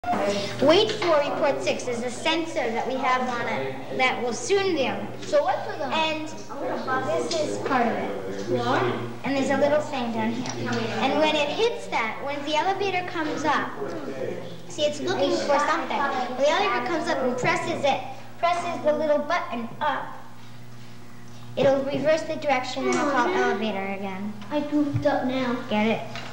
Wait for report 6. There's a sensor that we have on it that will soon be on. So what's for them? And this is part of it. What? And there's a little thing down here. And when it hits that, when the elevator comes up, see, it's looking for something. When the elevator comes up and presses the little button up, it'll reverse the direction and it'll call elevator again. I goofed up now. Get it?